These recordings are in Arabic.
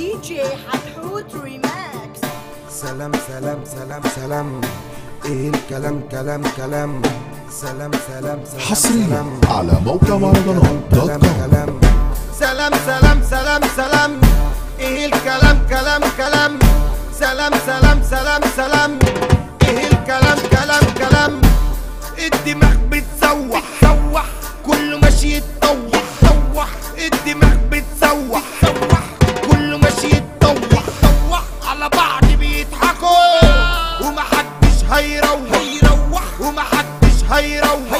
دي جي حتحوت ريماكس. سلام سلام سلام سلام، ايه الكلام كلام كلام، سلام سلام سلام حصريا على موقع مهرجانات دوت كوم. سلام سلام سلام سلام، ايه الكلام كلام كلام، سلام سلام سلام سلام، ايه الكلام كلام كلام. الدماغ بتسوح سوح، كله ماشي يتطوح طوح، الدماغ بتسوح سوح، كله ماشي يتطوح طوح، على بعض بيضحكوا ومحدش هيروح ومحدش هيروح.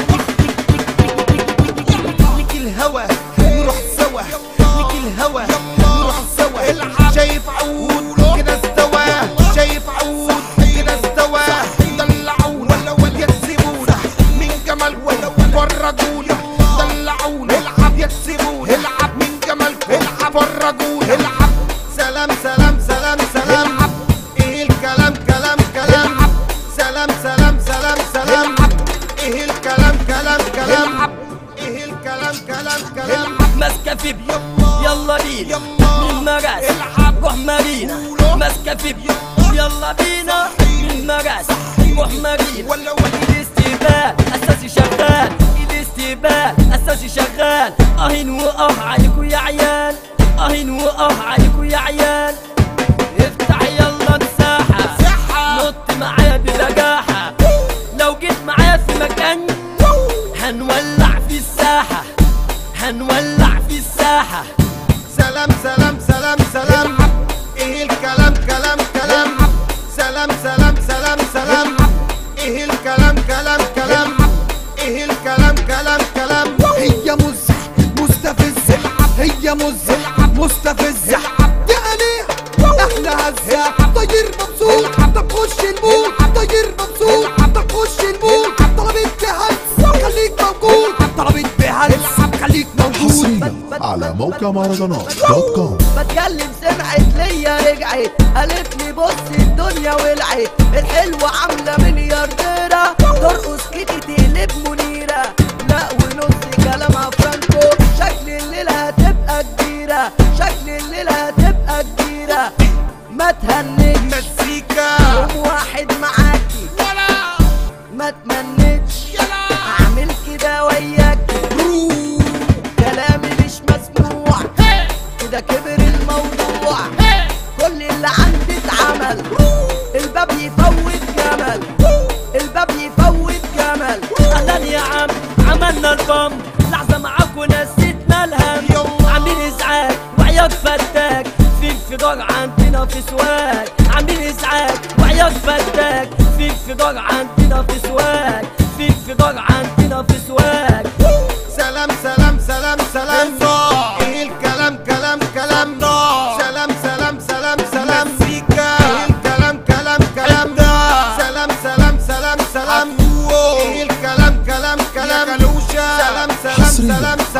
نيجي الهوا نروح سوا، نيجي الهوا نروح سوا. شايف عود كده استوى، شايف عود كده استوى. دلعونا ولا يكسبونا من جمالكم، فرجونا. دلعونا العب يكسبونا، العب من جمالكم، العب فرجونا. العب سلام سلام سلام سلام، ايه الكلام كلام كلام. سلام سلام سلام سلام، ايه الكلام كلام كلام، ايه الكلام كلام كلام. ماسكة في بيوت يلا بينا من مراس روح مارينا، ماسكة في بيوت يلا بينا من مراس روح مارينا. الاستقبال اساسي شغال، الاستقبال اساسي شغال. اهين واه عليكوا يا عيال، اهين واه عليكوا يا عيال. افتح يلا مساحة، نط معايا ببجاحة. لو جيت معايا في مكان هنولع في الساحة، هنولع في الساحة. سلام سلام سلام سلام، ايه الكلام كلام كلام. سلام سلام سلام سلام، ايه الكلام كلام كلام، ايه الكلام كلام كلام. هي مزح مستفزة، هي مزح مستفزة. يعني احنا هزة طير مبسوط، طب خش المود طير مبسوط، طب خش المود. طلبت بهز خليك موجود، طلبت بهز خليك موجود. حصريا على موقع مهرجانات دوت كوم. بتكلم سمعت ليا رجعت، قالت لي بص الدنيا ولعت. الحلوة عاملة مليارديرة، ترقص كده تقلب منيرة. لا ونص كلامها فرانكو، شكل الليلة هتبقى كبيرة، شكل الليلة هتبقى كبيرة. ما تهنتش مزيكا يوم واحد معاكي، ما تمنتش اعمل كده وياكي. كلامي مش مسموع كده، كبر الموضوع. كل اللي عندي اتعمل، الباب يفوت جمل، الباب يفوت جمل. اهلا يا عم عملنا البام، لحظة معاكوا نسيتنا الهم. عاملين ازعاج وعياط فتاك، في انفجار عندنا في سواك. عاملين ازعاج وعياط فتاك، في انفجار عندنا في سواك، في انفجار عندنا في سواك. سلام سلام سلام سلام، ايه الكلام كلام كلام. سلام سلام سلام سلام، ايه الكلام كلام كلام. سلام سلام سلام سلام، ايه الكلام كلام كلام. سلام سلام سلام سلام.